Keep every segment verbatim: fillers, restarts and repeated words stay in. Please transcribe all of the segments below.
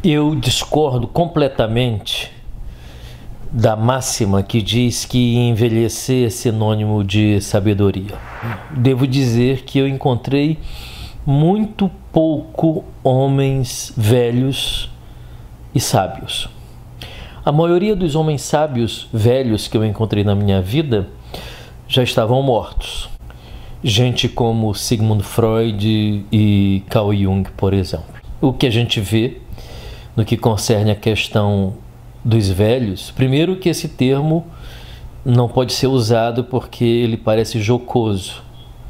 Eu discordo completamente da máxima que diz que envelhecer é sinônimo de sabedoria. Devo dizer que eu encontrei muito pouco homens velhos e sábios. A maioria dos homens sábios velhos que eu encontrei na minha vida já estavam mortos. Gente como Sigmund Freud e Carl Jung, por exemplo. O que a gente vê no que concerne a questão dos velhos, primeiro que esse termo não pode ser usado porque ele parece jocoso,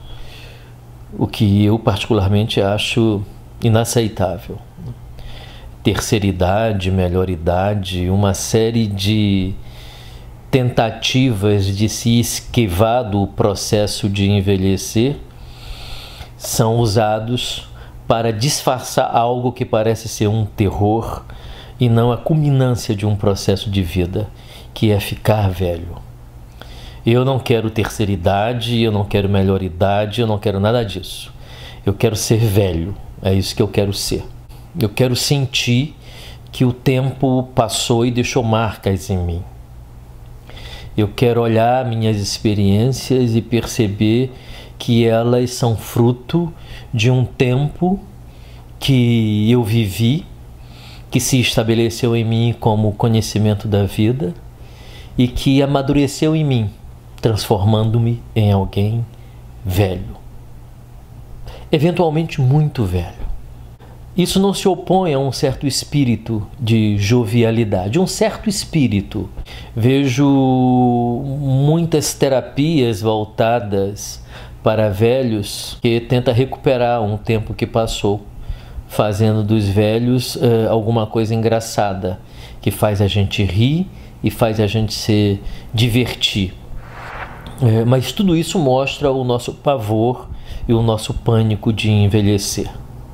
o que eu particularmente acho inaceitável. Terceira idade, melhor idade, uma série de tentativas de se esquivar do processo de envelhecer são usados para disfarçar algo que parece ser um terror e não a culminância de um processo de vida, que é ficar velho. Eu não quero terceira idade, eu não quero melhor idade, eu não quero nada disso. Eu quero ser velho, é isso que eu quero ser. Eu quero sentir que o tempo passou e deixou marcas em mim. Eu quero olhar minhas experiências e perceber que elas são fruto de um tempo que eu vivi, que se estabeleceu em mim como conhecimento da vida e que amadureceu em mim, transformando-me em alguém velho. Eventualmente muito velho. Isso não se opõe a um certo espírito de jovialidade, um certo espírito. Vejo muitas terapias voltadas para velhos que tenta recuperar um tempo que passou, fazendo dos velhos uh, alguma coisa engraçada, que faz a gente rir e faz a gente se divertir. Uh, mas tudo isso mostra o nosso pavor e o nosso pânico de envelhecer.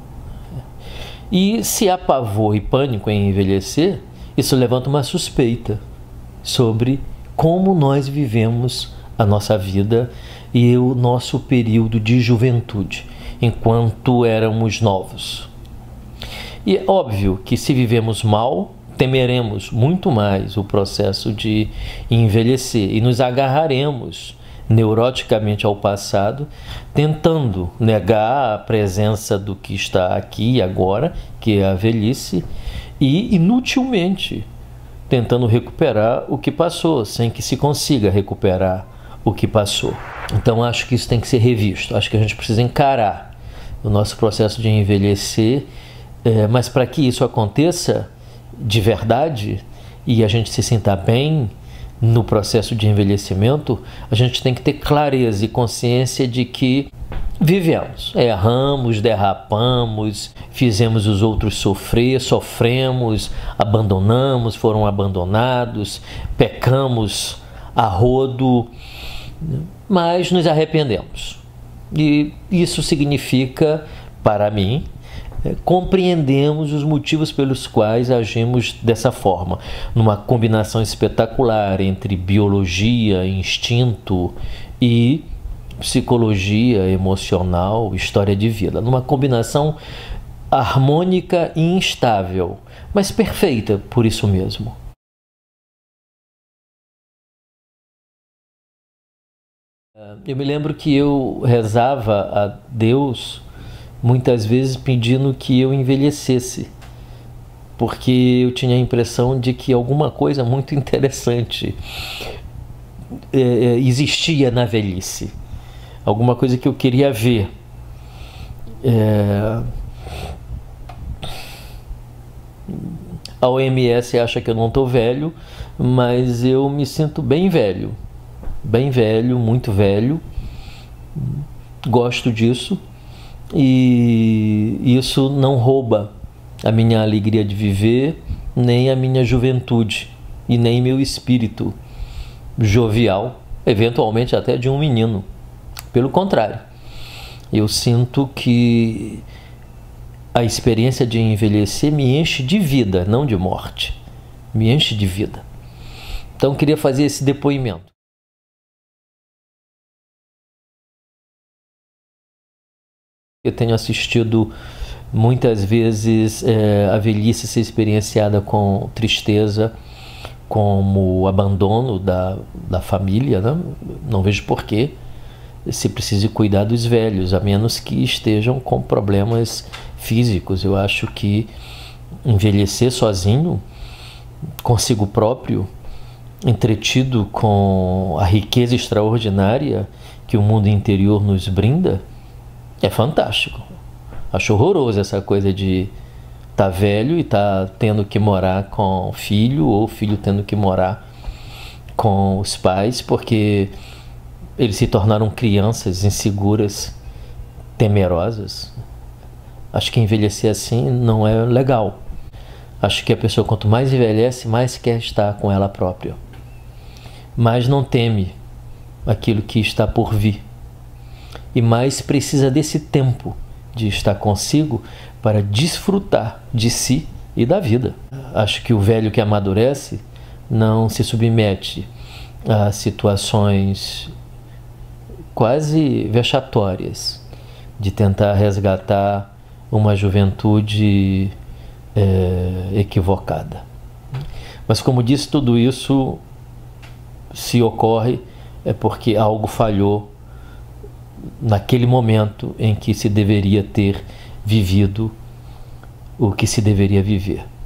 E se há pavor e pânico em envelhecer, isso levanta uma suspeita sobre como nós vivemos a nossa vida e o nosso período de juventude, enquanto éramos novos. E é óbvio que se vivemos mal, temeremos muito mais o processo de envelhecer e nos agarraremos neuroticamente ao passado, tentando negar a presença do que está aqui e agora, que é a velhice, e inutilmente tentando recuperar o que passou, sem que se consiga recuperar o que passou. Então acho que isso tem que ser revisto, acho que a gente precisa encarar o nosso processo de envelhecer, é, mas para que isso aconteça de verdade e a gente se sinta bem no processo de envelhecimento, a gente tem que ter clareza e consciência de que vivemos, erramos, derrapamos, fizemos os outros sofrer, sofremos, abandonamos, foram abandonados, pecamos a rodo, mas nos arrependemos. E isso significa, para mim, é, compreendemos os motivos pelos quais agimos dessa forma, numa combinação espetacular entre biologia, instinto e psicologia emocional, história de vida, numa combinação harmônica e instável, mas perfeita por isso mesmo. Eu me lembro que eu rezava a Deus muitas vezes pedindo que eu envelhecesse, porque eu tinha a impressão de que alguma coisa muito interessante é, existia na velhice, alguma coisa que eu queria ver. É... A O M S acha que eu não estou velho, mas eu me sinto bem velho, bem velho, muito velho, gosto disso. E isso não rouba a minha alegria de viver, nem a minha juventude, e nem meu espírito jovial, eventualmente até de um menino. Pelo contrário, eu sinto que a experiência de envelhecer me enche de vida, não de morte. Me enche de vida. Então eu queria fazer esse depoimento. Eu tenho assistido Muitas vezes é, a velhice ser experienciada com tristeza, como abandono da, da família, né? Não vejo porquê se precise cuidar dos velhos, a menos que estejam com problemas físicos. Eu acho que envelhecer sozinho, consigo próprio, entretido com a riqueza extraordinária que o mundo interior nos brinda, é fantástico. Acho horroroso essa coisa de estar tá velho e estar tá tendo que morar com o filho, ou o filho tendo que morar com os pais, porque eles se tornaram crianças inseguras, temerosas. Acho que envelhecer assim não é legal. Acho que a pessoa, quanto mais envelhece, mais quer estar com ela própria, mais não teme aquilo que está por vir, e mais precisa desse tempo de estar consigo para desfrutar de si e da vida. Acho que o velho que amadurece não se submete a situações quase vexatórias de tentar resgatar uma juventude é, equivocada. Mas, como disse, tudo isso, se ocorre, é porque algo falhou naquele momento em que se deveria ter vivido o que se deveria viver.